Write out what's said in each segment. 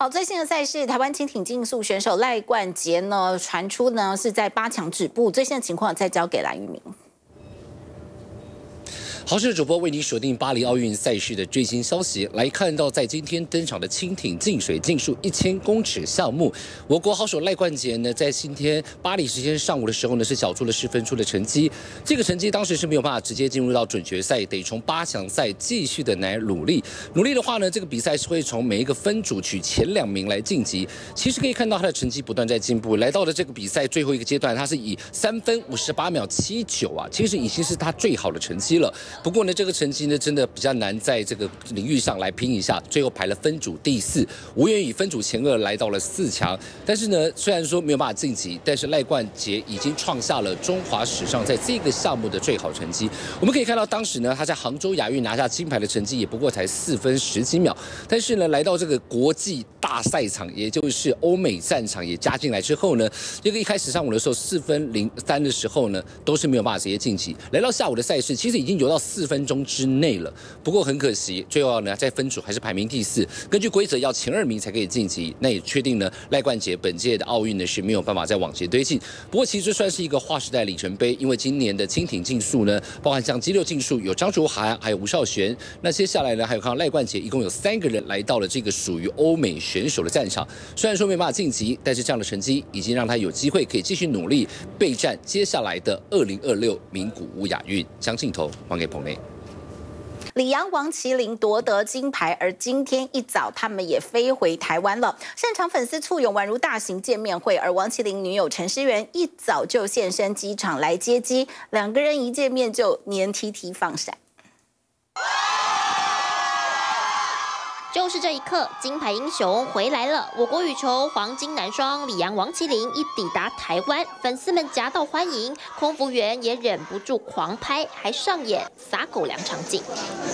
好，最新的赛事，台湾轻艇竞速选手赖冠杰呢，传出呢是在8强止步，最新的情况再交给蓝玉明。 好，是主播为您锁定巴黎奥运赛事的最新消息。来看到，在今天登场的轻艇进水竞速1000公尺项目，我国好手赖冠杰呢，在今天巴黎时间上午的时候呢，是缴出了10分出的成绩。这个成绩当时是没有办法直接进入到准决赛，得从8强赛继续的来努力。努力的话呢，这个比赛是会从每一个分组取前2名来晋级。其实可以看到他的成绩不断在进步，来到了这个比赛最后一个阶段，他是以3分58秒79啊，其实已经是他最好的成绩了。 不过呢，这个成绩呢，真的比较难在这个领域上来拼一下。最后排了分组第4，无缘以分组前2来到了4强。但是呢，虽然说没有办法晋级，但是赖冠杰已经创下了中华史上在这个项目的最好成绩。我们可以看到，当时呢，他在杭州亚运拿下金牌的成绩也不过才4分10几秒。但是呢，来到这个国际大赛场，也就是欧美战场也加进来之后呢，这个一开始上午的时候4分03的时候呢，都是没有办法直接晋级。来到下午的赛事，其实已经游到4分钟之内了，不过很可惜，最后呢在分组还是排名第4。根据规则，要前2名才可以晋级。那也确定呢，赖冠杰本届的奥运呢是没有办法再往前推进。不过其实算是一个划时代里程碑，因为今年的轻艇竞速呢，包含像激流竞速有张竹涵，还有吴少璇。那接下来呢，还有看到赖冠杰，一共有3个人来到了这个属于欧美选手的战场。虽然说没办法晋级，但是这样的成绩已经让他有机会可以继续努力备战接下来的2026名古屋亚运。将镜头还给彭磊。 李洋、王麒麟夺得金牌，而今天一早他们也飞回台湾了。现场粉丝簇拥，宛如大型见面会。而王麒麟女友陈诗媛一早就现身机场来接机，两个人一见面就黏 TT 放闪。 就是这一刻，金牌英雄回来了！我国羽球黄金男双李洋、王麒麟一抵达台湾，粉丝们夹道欢迎，空服员也忍不住狂拍，还上演撒狗粮场景。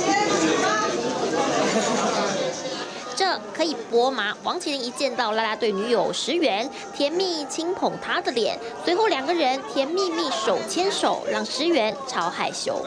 这可以播吗？王麒麟一见到啦啦队女友石原，甜蜜轻捧她的脸，随后2个人甜蜜蜜手牵手，让石原超害羞。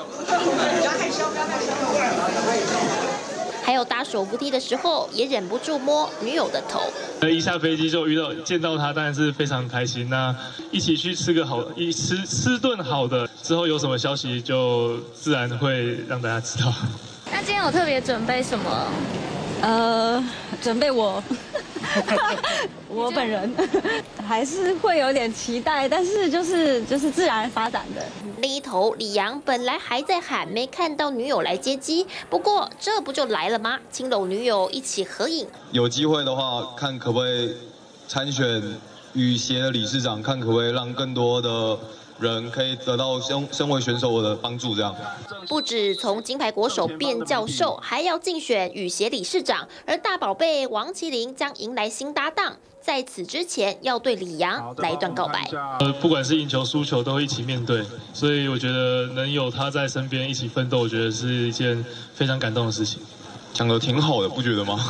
还有搭手扶梯的时候，也忍不住摸女友的头。 一下飞机就见到她，当然是非常开心。那一起去吃个好，吃顿好的，之后有什么消息就自然会让大家知道。 那今天有特别准备什么？ 准备我本人还是会有点期待，但是就是自然发展的。 另一头，李洋本来还在喊没看到女友来接机，不过这不就来了吗？亲搂女友一起合影。 有机会的话，看可不可以参选羽协的理事长，看可不可以让更多的人可以得到身为选手的帮助，这样。 不止从金牌国手变教授，还要竞选羽协理事长，而大宝贝王麒麟将迎来新搭档。在此之前，要对李洋来一段告白。 不管是赢球输球，都会一起面对，所以我觉得能有他在身边一起奋斗，我觉得是一件非常感动的事情。 讲得挺好的，不觉得吗？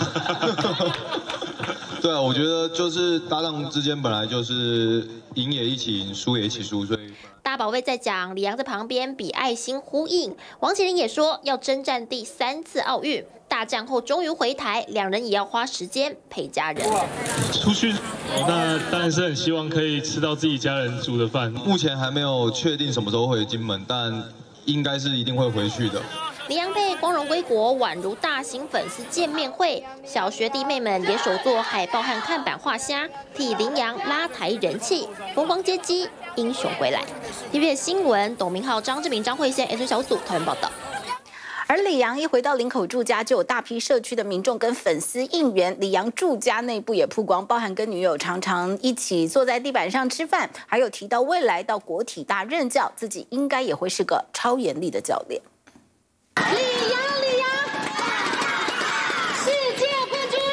对啊，我觉得就是搭档之间本来就是赢也一起赢，输也一起输，所以。 大宝贝在讲，李洋在旁边比爱心呼应。王麒麟也说要征战第3次奥运，大战后终于回台，两人也要花时间陪家人。 出去，那当然是很希望可以吃到自己家人煮的饭。 目前还没有确定什么时候回金门，但应该是一定会回去的。 李洋配光荣归国，宛如大型粉丝见面会，小学弟妹们也手做海报和看板画虾，替麟洋拉抬人气，疯狂接机，英雄归来。TVBS 新闻，董明浩、张志明、张慧仙 ，S 小组台湾报道。 而李洋一回到林口住家，就有大批社区的民众跟粉丝应援。李洋住家内部也曝光，包含跟女友常常一起坐在地板上吃饭，还有提到未来到国体大任教，自己应该也会是个超严厉的教练。 李洋，世界冠军！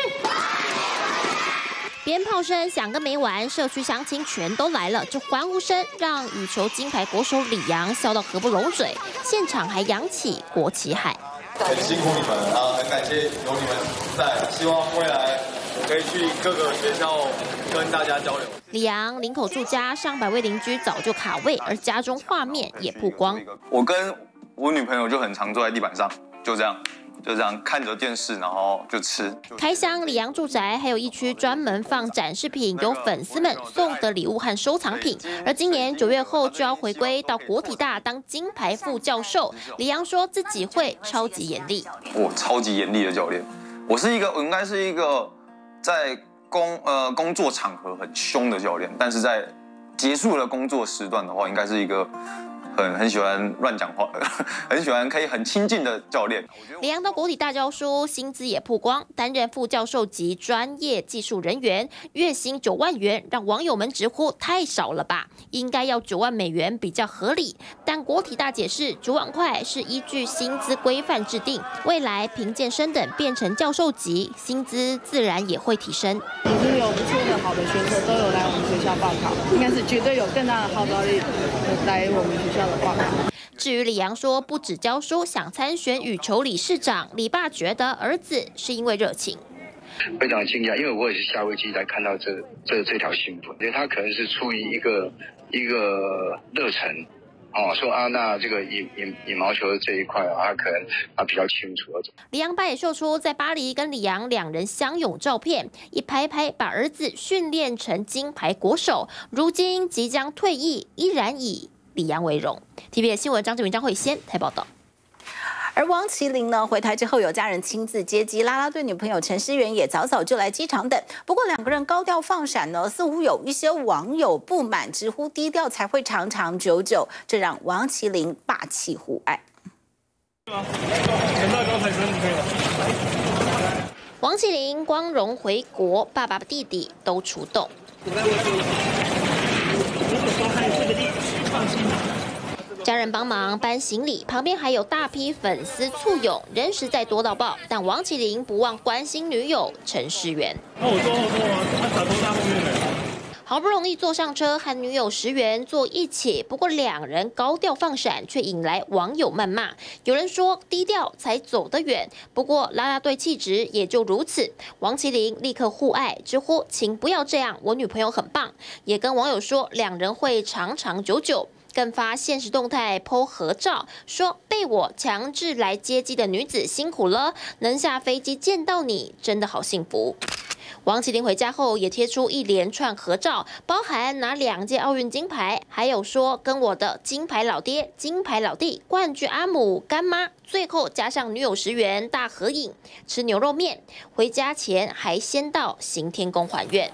鞭炮声响个没完，社区乡亲全都来了，这欢呼声让羽球金牌国手李洋笑到合不拢嘴，现场还扬起国旗海。 很辛苦你们了，很感谢有你们在，希望未来我可以去各个学校跟大家交流。 李洋林口住家，上百位邻居早就卡位，而家中画面也曝光。 我跟我女朋友就很常坐在地板上，就这样， 就这样看着电视，然后就吃。 开箱李阳住宅还有一区专门放展示品，有粉丝们送的礼物和收藏品。而今年9月后就要回归到国体大当金牌副教授，李阳说自己会超级严厉。 我超级严厉的教练，我应该是一个在工作场合很凶的教练，但是在结束了工作时段的话，应该是一个很喜欢乱讲话，很喜欢可以很亲近的教练。 李阳到国体大教书，薪资也曝光，担任副教授级专业技术人员，月薪9万元，让网友们直呼太少了吧，应该要9万美元比较合理。但国体大解释，9万块是依据薪资规范制定，未来评鉴升等变成教授级，薪资自然也会提升。 已经有不错的好的学生都有来我们学校报考，应该是绝对有更大的号召力来我们学校的报考。 至于李阳说不止教书，想参选羽球理事长，李爸觉得儿子是因为热情。 非常惊讶，因为我也是下飞机才看到这条新闻，因为他可能是出于一个热忱，说那这个羽毛球的这一块他可能比较清楚。 李阳爸也秀出在巴黎跟李阳两人相拥照片，一拍拍把儿子训练成金牌国手，如今即将退役，依然以李阳为荣。TVBS 新闻张志明、张慧仙台报道。 而王麒麟呢，回台之后有家人亲自接机，啦啦队女朋友陈诗媛也早早就来机场等。不过两个人高调放闪呢，似乎有一些网友不满，直呼低调才会长长久久，这让王麒麟霸气互爱。 王麒麟光荣回国，爸爸弟弟都出动。家人帮忙搬行李，旁边还有大批粉丝簇拥，人实在多到爆。但王麒麟不忘关心女友陈诗媛。好不容易坐上车，和女友石原坐一起，不过两人高调放闪，却引来网友谩骂。有人说低调才走得远，不过啦啦队气质也就如此。王麒麟立刻互爱，直呼请不要这样，我女朋友很棒，也跟网友说两人会长长久久。更发现实动态 po 合照，说被我强制来接机的女子辛苦了，能下飞机见到你，真的好幸福。王麒麟回家后也贴出一连串合照，包含拿2届奥运金牌，还有说跟我的金牌老爹、金牌老弟、冠军阿姆、干妈，最后加上女友石原大合影，吃牛肉面。回家前还先到行天宫还愿。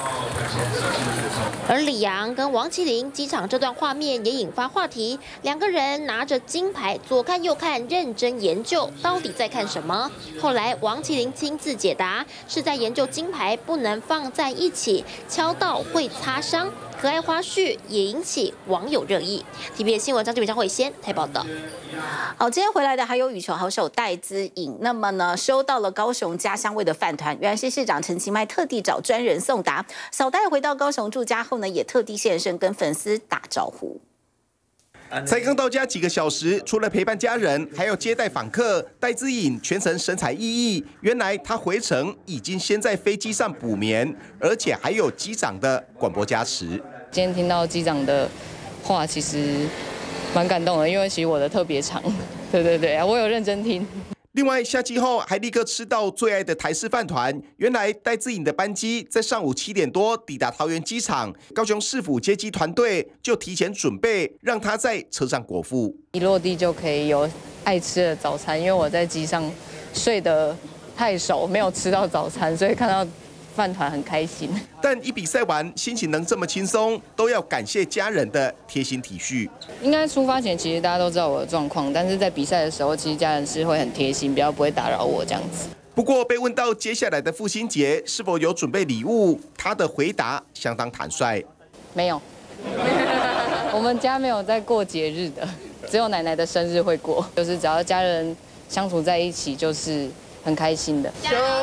而李阳跟王麒麟机场这段画面也引发话题，两个人拿着金牌左看右看，认真研究到底在看什么。后来王麒麟亲自解答，是在研究金牌不能放在一起，敲到会擦伤。可爱花絮也引起网友热议。TVBS 新闻张志明、张慧仙台报道。 好，今天回来的还有羽球好手戴资颖。那么呢，收到了高雄家乡味的饭团，原来是市长陈其迈特地找专人送达。小戴回到高雄住家后呢，也特地现身跟粉丝打招呼。 才刚到家几个小时，除了陪伴家人，还要接待访客。戴资颖全程神采奕奕，原来他回程已经先在飞机上补眠，而且还有机长的广播加持。 今天听到机长的话，其实蛮感动的，因为其实我的特别长。对，我有认真听。 另外，下机后还立刻吃到最爱的台式饭团。原来戴资颖的班机在上午7点多抵达桃园机场，高雄市府接机团队就提前准备，让他在车上果腹。 一落地就可以有爱吃的早餐，因为我在机上睡得太熟，没有吃到早餐，所以看到饭团很开心。 但一比赛完，心情能这么轻松，都要感谢家人的贴心体恤。 应该出发前，其实大家都知道我的状况，但是在比赛的时候，其实家人是会很贴心，比较不会打扰我这样子。 不过被问到接下来的父亲节是否有准备礼物，他的回答相当坦率： 没有，我们家没有在过节日的，只有奶奶的生日会过，就是只要家人相处在一起，就是很开心的。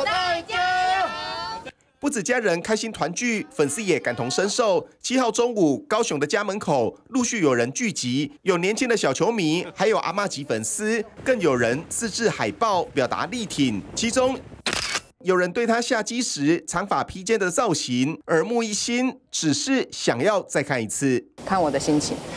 不止家人开心团聚，粉丝也感同身受。7号中午，高雄的家门口陆续有人聚集，有年轻的小球迷，还有阿嬷级粉丝，更有人自制海报表达力挺。其中有人对他下机时长发披肩的造型耳目一新，只是想要再看一次。 看我的心情。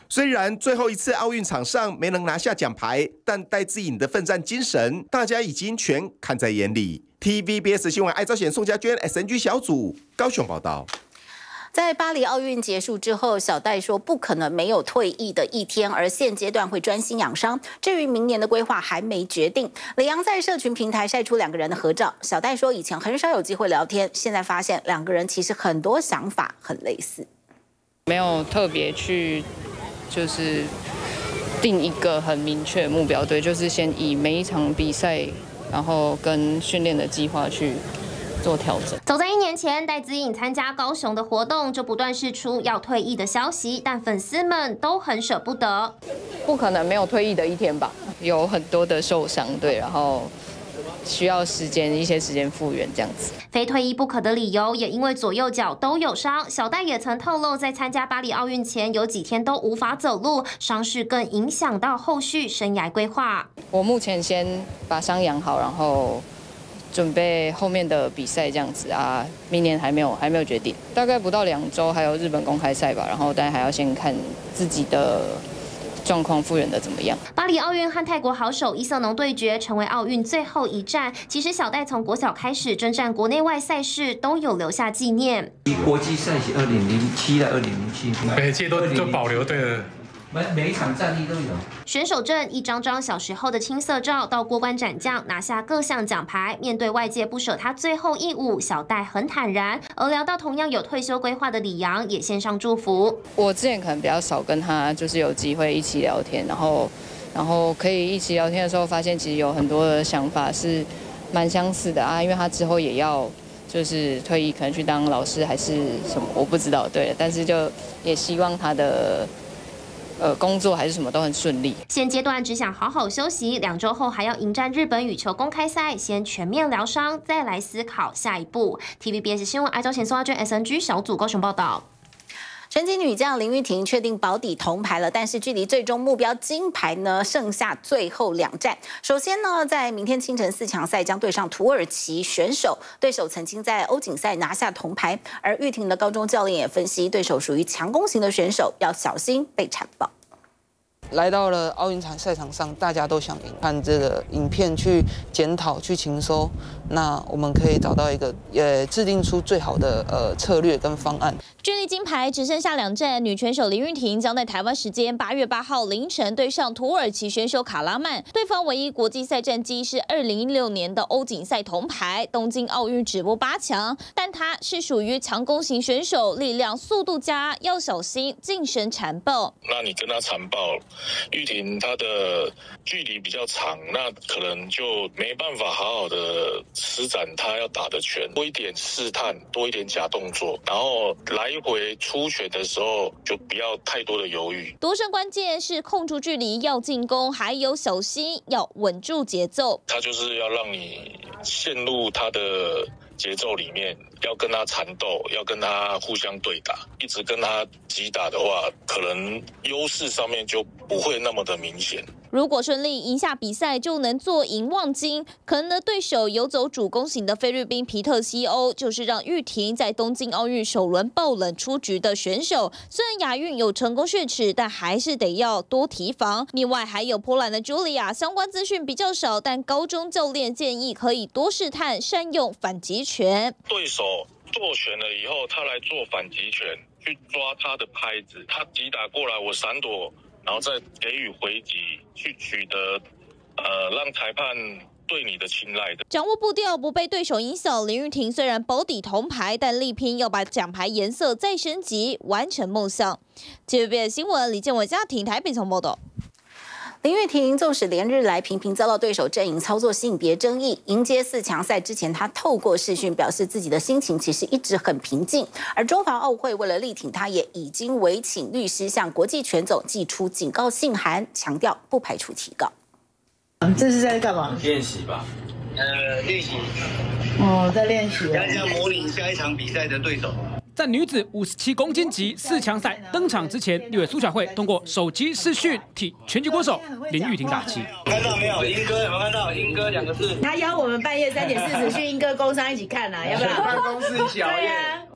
虽然最后一次奥运场上没能拿下奖牌，但戴资颖的奋战精神，大家已经全看在眼里。TVBS 新闻艾昭贤、宋家娟 SNG 小组高雄报道。 在巴黎奥运结束之后，小戴说不可能没有退役的一天，而现阶段会专心养伤。至于明年的规划还没决定。李洋在社群平台晒出两个人的合照，小戴说以前很少有机会聊天，现在发现两个人其实很多想法很类似。 没有特别去就是定一个很明确的目标，对，就是先以每一场比赛，然后跟训练的计划去做调整。 早在1年前，戴资颖参加高雄的活动，就不断释出要退役的消息，但粉丝们都很舍不得。 不可能没有退役的一天吧？有很多的受伤，对，然后需要一些时间复原这样子。 非退役不可的理由，也因为左右脚都有伤。小戴也曾透露，在参加巴黎奥运前，有几天都无法走路，伤势更影响到后续生涯规划。 我目前先把伤养好，然后准备后面的比赛这样子啊，明年还没有决定，大概不到2周，还有日本公开赛吧，然后但还要先看自己的状况复原的怎么样。 巴黎奥运和泰国好手伊瑟农对决，成为奥运最后一战。其实小戴从国小开始征战国内外赛事，都有留下纪念。 国际赛是2007到2007， 每届都保留对了。 每一场战役都有。 选手证一张张小时候的青涩照，到过关斩将拿下各项奖牌。面对外界不舍他最后一舞，小戴很坦然。而聊到同样有退休规划的李洋，也献上祝福。 我之前可能比较少跟他就是有机会一起聊天，然后可以一起聊天的时候，发现其实有很多的想法是蛮相似的啊，因为他之后也要就是退役，可能去当老师还是什么，我不知道。对，但是就也希望他的工作还是什么都很顺利。 现阶段只想好好休息，2周后还要迎战日本羽球公开赛，先全面疗伤，再来思考下一步。TVBS 新闻艾昭贤、宋阿娟 SNG 小组高雄报道。 拳击女将林玉婷确定保底铜牌了，但是距离最终目标金牌呢，剩下最后2战。首先呢，在明天清晨4强赛将对上土耳其选手，对手曾经在欧锦赛拿下铜牌，而玉婷的高中教练也分析，对手属于强攻型的选手，要小心被铲爆。 来到了奥运赛场上，大家都想赢，看这个影片去检讨、去勤收，那我们可以找到一个制定出最好的策略跟方案。 距离金牌只剩下2战，女拳手林玉婷将在台湾时间8月8号凌晨对上土耳其选手卡拉曼，对方唯一国际赛战绩是2016年的欧锦赛铜牌，东京奥运止步8强，但她是属于强攻型选手，力量、速度佳，要小心近身缠爆。 那你跟她缠爆。玉婷她的距离比较长，那可能就没办法好好的施展她要打的拳，多一点试探，多一点假动作，然后来回出拳的时候就不要太多的犹豫。 夺胜关键是控住距离，要进攻，还有小心，要稳住节奏。 她就是要让你陷入她的节奏里面，要跟他缠斗，要跟他互相对打，一直跟他击打的话，可能优势上面就不会那么的明显。 如果顺利赢下比赛，就能坐赢望金。可能的对手游走主攻型的菲律宾皮特西欧，就是让玉婷在东京奥运首轮爆冷出局的选手。虽然亚运有成功血耻，但还是得要多提防。另外还有波兰的 Julia， 相关资讯比较少，但高中教练建议可以多试探，善用反击拳。 对手做拳了以后，他来做反击拳，去抓他的拍子，他击打过来，我闪躲，然后再给予回击，去取得让裁判对你的青睐的。 掌握步调，不被对手影响。林玉婷虽然保底铜牌，但力拼要把奖牌颜色再升级，完成梦想。TVBS 新闻李建伟家庭台北从报道。林玉婷纵使连日来频频遭到对手阵营操作性别争议，迎接4强赛之前，她透过视讯表示自己的心情其实一直很平静。而中华奥会为了力挺她，也已经委请律师向国际拳总寄出警告信函，强调不排除提告。 这是在干嘛？ 练习吧。 练习。哦，在练习。 要模拟下一场比赛的对手。 在女子57公斤级4强赛登场之前，立委苏巧慧通过手机视讯替拳击国手林玉婷打气。 看到没有？英哥有没有看到？英哥2个字。 他邀我们半夜3点40去英哥工商一起看啊，要不要？ 办公室小夜。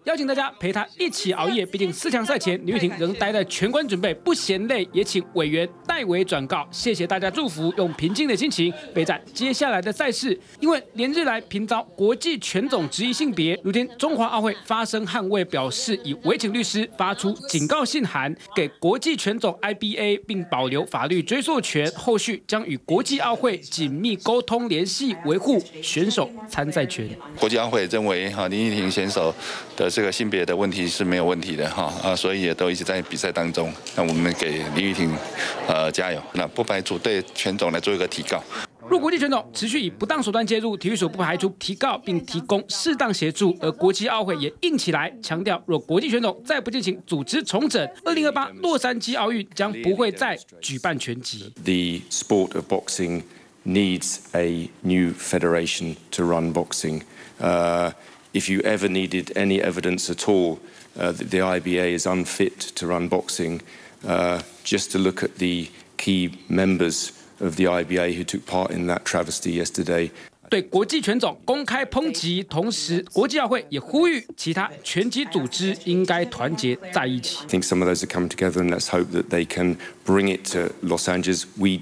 邀请大家陪她一起熬夜。毕竟4强赛前，林玉婷仍待在全馆准备，不嫌累，也请委员代为转告，谢谢大家祝福，用平静的心情备战接下来的赛事。因为连日来频遭国际拳总质疑性别，如今中华奥会发声捍卫，表示已委请律师发出警告信函给国际拳总 IBA， 并保留法律追溯权，后续将与国际奥会紧密沟通联系，维护选手参赛权。 国际奥会认为林玉婷选手的这个性别的问题是没有问题的所以也都一直在比赛当中。那我们给林玉婷加油，那不排除对拳总来做一个提告。 若国际拳总持续以不当手段介入，体育署不排除提告并提供适当协助。而国际奥会也硬起来，强调若国际拳总再不进行组织重整，2028洛杉矶奥运将不会再举办拳击。 The sport of boxing needs a new federation to run boxing. If you ever needed any evidence at all that the IBA is unfit to run boxing, just to look at the key members of the IBA who took part in that travesty yesterday. 对国际拳总公开抨击，同时国际奥会也呼吁其他拳击组织应该团结在一起。 I think some of those are coming together, and let's hope that they can bring it to Los Angeles. We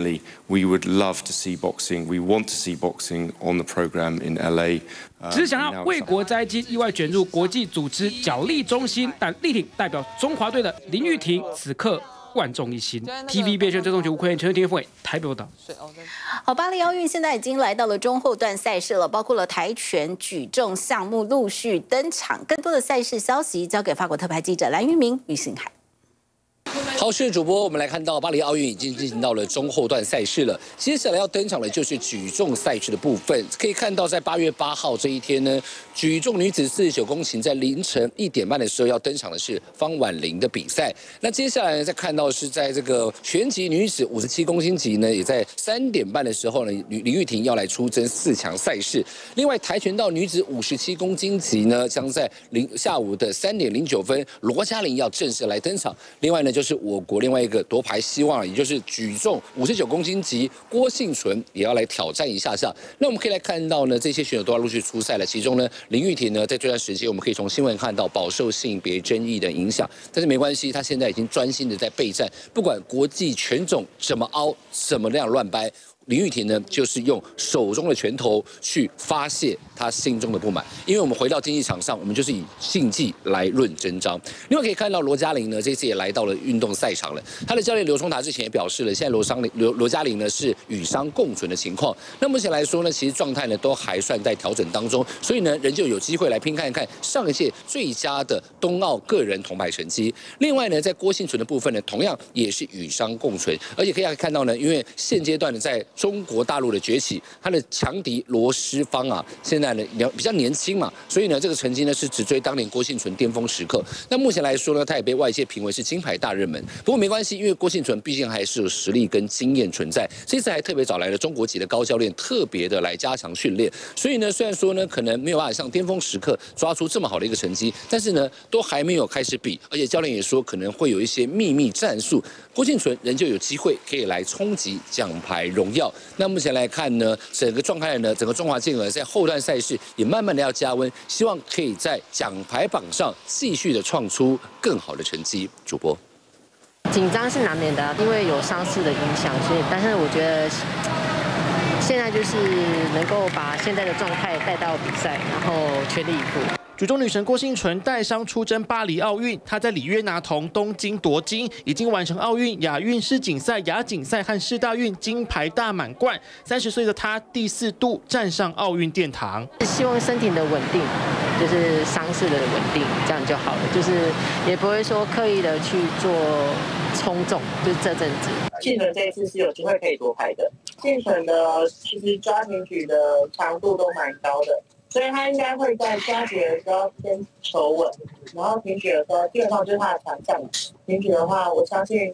would love to see boxing. We want to see boxing on the program in LA. 只是想要为国灾机意外卷入国际组织角力中心，但力挺代表中华队的林玉婷此刻万众一心。TVB 追踪吴奎陈天伟台北报道。 好，巴黎奥运现在已经来到了中后段赛事了，包括了跆拳、举重项目陆续登场。更多的赛事消息交给法国特派记者蓝玉明与信海。 好，是主播，我们来看到巴黎奥运已经进行到了中后段赛事了。接下来要登场的就是举重赛事的部分。可以看到，在8月8号这一天呢，举重女子49公斤在凌晨1点半的时候要登场的是方婉玲的比赛。那接下来呢，再看到是在这个拳击女子57公斤级呢，也在3点半的时候呢，林玉婷要来出征4强赛事。另外，跆拳道女子57公斤级呢，将在下午的3点09分，罗嘉玲要正式来登场。另外呢，就是我国另外一个夺牌希望，也就是举重59公斤级郭婞淳也要来挑战一下。那我们可以来看到呢，这些选手都要陆续出赛了。其中呢，林玉婷呢，在这段时间我们可以从新闻看到饱受性别争议的影响，但是没关系，她现在已经专心的在备战，不管国际拳总怎么凹，怎么样乱掰。林玉婷呢，就是用手中的拳头去发泄她心中的不满。因为我们回到竞技场上，我们就是以竞技来论真章。另外可以看到罗嘉玲呢，这次也来到了运动赛场了。她的教练刘聪达之前也表示了，现在罗嘉玲呢是与伤共存的情况。那目前来说呢，其实状态呢都还算在调整当中，所以呢仍旧有机会来拼看看上一届最佳的冬奥个人铜牌成绩。另外呢，在郭婞淳的部分呢，同样也是与伤共存，而且可以看到呢，因为现阶段呢在中国大陆的崛起，他的强敌罗诗芳啊，现在呢比较年轻嘛，所以呢这个成绩呢是只追当年郭婞淳巅峰时刻。那目前来说呢，他也被外界评为是金牌大热门。不过没关系，因为郭婞淳毕竟还是有实力跟经验存在，这次还特别找来了中国籍的高教练，特别的来加强训练。所以呢，虽然说呢可能没有办法像巅峰时刻抓出这么好的一个成绩，但是呢都还没有开始比，而且教练也说可能会有一些秘密战术，郭婞淳仍旧有机会可以来冲击奖牌荣耀。那目前来看呢，整个状态呢，整个中华健儿在后段赛事也慢慢的要加温，希望可以在奖牌榜上继续的创出更好的成绩。主播， 紧张是难免的，因为有伤势的影响，所以，但是我觉得现在就是能够把现在的状态带到比赛，然后全力以赴。 举重女神郭婞淳带伤出征巴黎奥运，她在里约拿铜、东京夺金，已经完成奥运、亚运、世锦赛、亚锦赛和世大运金牌大满贯。30岁的她第4度站上奥运殿堂， 希望身体的稳定，就是伤势的稳定，这样就好了。就是也不会说刻意的去做冲重，就是这阵子。 婞淳这一次是有机会可以夺牌的。婞淳的其实抓挺举的强度都蛮高的。所以他应该会在抓举的时候先求稳，然后挺举的时候基本上就是他的强项。挺举的话，我相信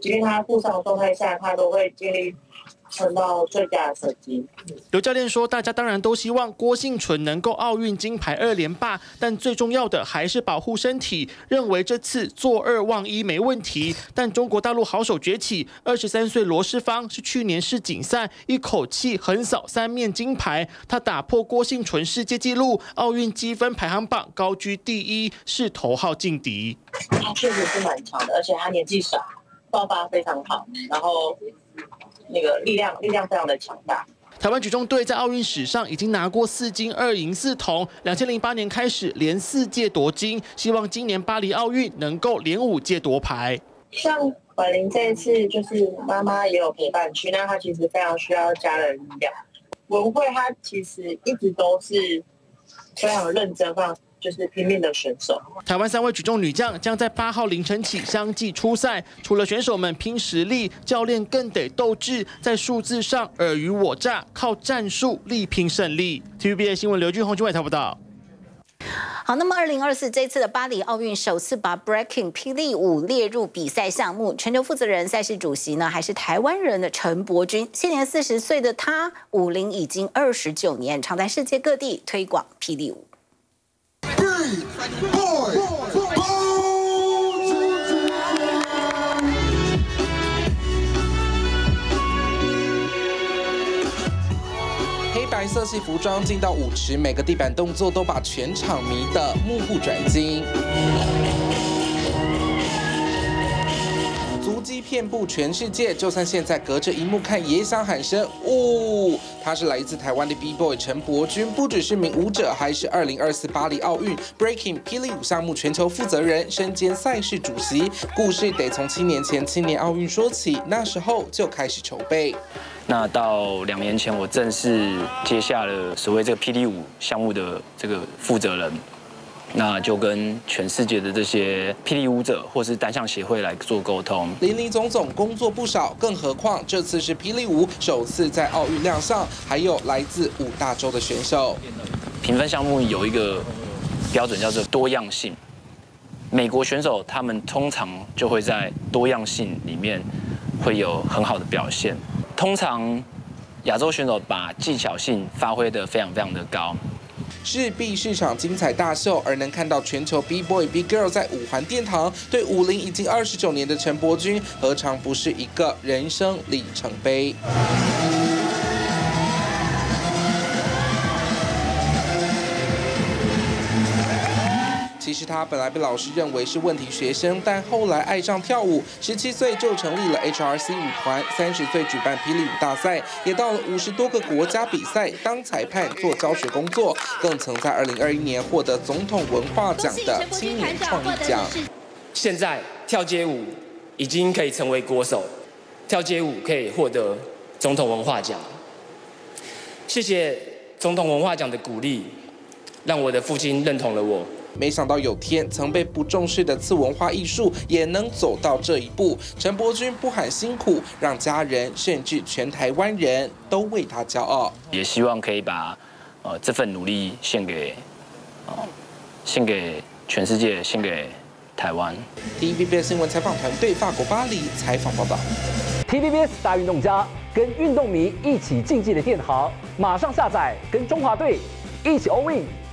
即便他负伤的状态下，他都会尽力撑到最佳的成绩。 刘教练说，大家当然都希望郭婞淳能够奥运金牌2连霸，但最重要的还是保护身体。认为这次做2忘1没问题，但中国大陆好手崛起，23岁罗诗芳是去年世锦赛一口气横扫3面金牌，他打破郭婞淳世界纪录，奥运积分排行榜高居第1，是头号劲敌。 他确实是蛮强的，而且他年纪小，爆发非常好，然后那个力量非常的强大。 台湾举重队在奥运史上已经拿过4金2银4铜，2008年开始连4届夺金，希望今年巴黎奥运能够连5届夺牌。 像婉玲这一次就是妈妈也有陪伴去，那她其实非常需要家人力量。文慧她其实一直都是非常认真，非常就是拼命的选手。 台湾3位举重女将将在8号凌晨起相继出赛，除了选手们拼实力，教练更得斗志，在数字上尔虞我诈，靠战术力拼胜利。TVBS 新闻刘俊宏、金伟台报道。 好，那么2024这次的巴黎奥运首次把 breaking 霹雳舞列入比赛项目，全球负责人、赛事主席呢还是台湾人的陈柏君。现年40岁的他，舞龄已经29年，常在世界各地推广霹雳舞。 黑白色系服装进到舞池，每个地板动作都把全场迷得目不转睛。足迹遍布全世界，就算现在隔着荧幕看，也想喊声“呜”。他是来自台湾的 B-boy 陈柏君，不只是名舞者，还是2024巴黎奥运 Breaking 霹雳舞项目全球负责人，身兼赛事主席。故事得从7年前青年奥运说起，那时候就开始筹备。 那到2年前，我正式接下了所谓这个霹雳舞项目的这个负责人。那就跟全世界的这些霹雳舞者或是单项协会来做沟通， 林林总总工作不少，更何况这次是霹雳舞首次在奥运亮相，还有来自5大洲的选手。 评分项目有一个标准叫做多样性，美国选手他们通常就会在多样性里面会有很好的表现，通常亚洲选手把技巧性发挥得非常的高。 势必是场精彩大秀，而能看到全球 B-boy B-girl 在五环殿堂，对舞龄已经29年的陈柏君，何尝不是一个人生里程碑？其实他本来被老师认为是问题学生，但后来爱上跳舞，17岁就成立了 HRC 舞团，30岁举办霹雳舞大赛，也到了50多个国家比赛当裁判做教学工作，更曾在2021年获得总统文化奖的青年创意奖。 现在跳街舞已经可以成为国手，跳街舞可以获得总统文化奖。谢谢总统文化奖的鼓励，让我的父亲认同了我。 没想到有天曾被不重视的次文化艺术也能走到这一步，陈柏君不喊辛苦，让家人甚至全台湾人都为他骄傲。 也希望可以把这份努力献给全世界，献给台湾。 TVBS 新闻采访团队法国巴黎采访报道。 TVBS 大运动家跟运动迷一起竞技的电行，马上下载，跟中华队一起 all in。